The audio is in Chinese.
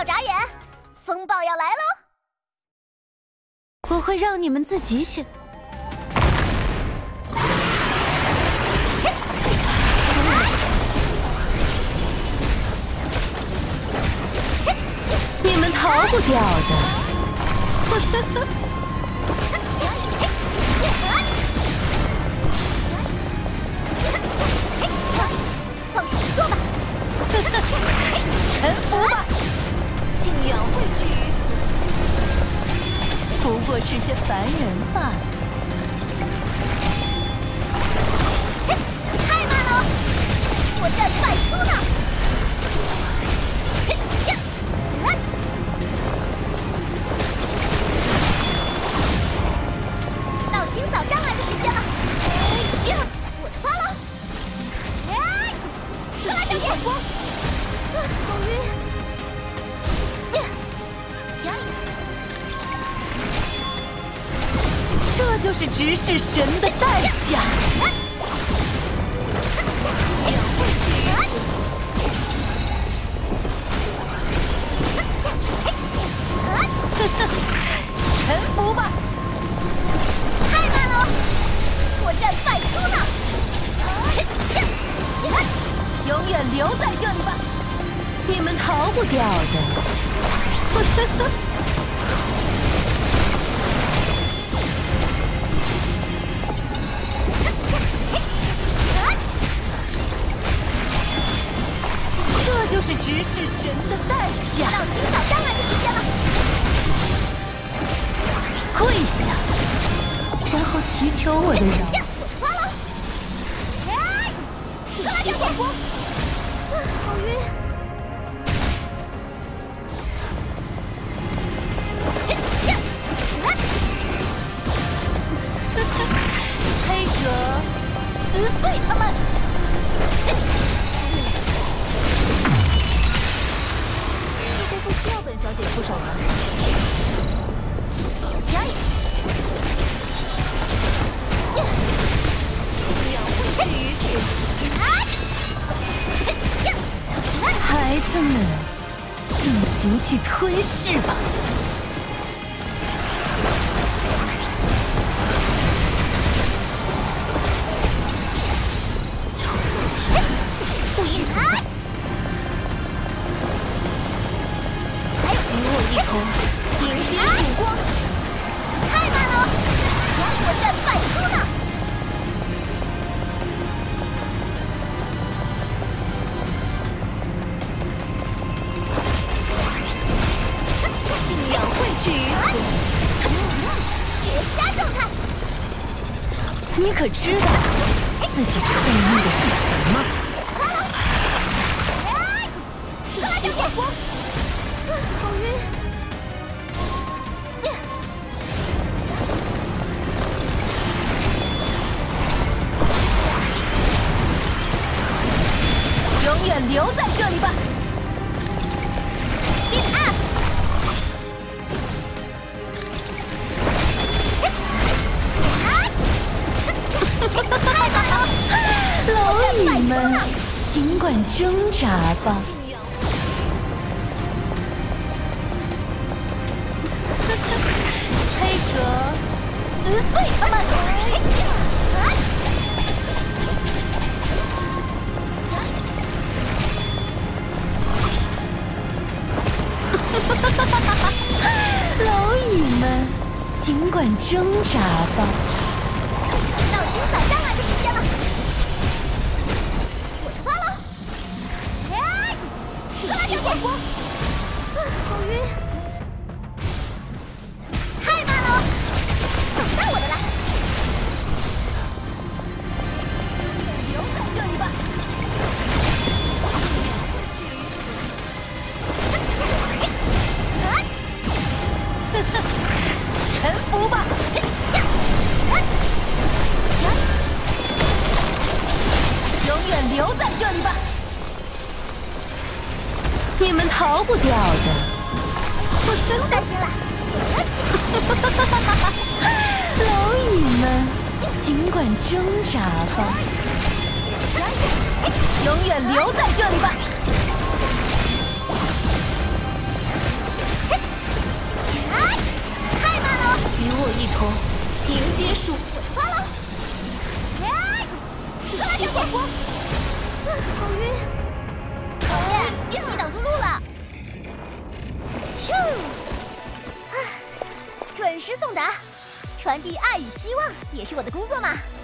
要眨眼，风暴要来喽！ 我会让你们自己想。你们逃不掉的。 放手做吧！ 臣服吧！ 信仰会止于此，不过是些凡人罢了。 太慢了，我战百出呢！到清扫障碍的时间了！我出发了！ 瞬息万光， 好晕！ 这就是直视神的代价。臣服吧！ 太慢了，我战百出呢！ 永远留在这里吧，你们逃不掉的。这就是直视神的代价。 到清扫障碍的时间了， 跪下，然后祈求我的饶。 我出发了！ 瞬息万光， 好晕！ 黑蛇，撕碎他们！似乎不需要本小姐出手了。呀！信仰会止于此。孩子们，尽情去吞噬吧！ 不应存在！ 与我一同迎接曙光！ 太慢了，我战百出呢！ 信仰会止于此。 绝佳状态！ 你可知道自己触怒的是什么？瞬息万光， 好晕！ 永远留在这里吧！ 变暗！ 蝼蚁们，尽管挣扎吧！黑蛇，撕碎他们！蝼蚁们，尽管挣扎吧！ 到清扫障碍的时间了，我出发了！ 瞬息万光， 好晕！太慢了，等待我的来！ 留在这里吧！臣服吧！永远留在这里吧！你们逃不掉的。 不用担心了， 蝼蚁们，尽管挣扎吧！永远留在这里吧！ 瞬息光光。 好晕！老爷，你挡住路了！咻！准时送达，传递爱与希望也是我的工作嘛。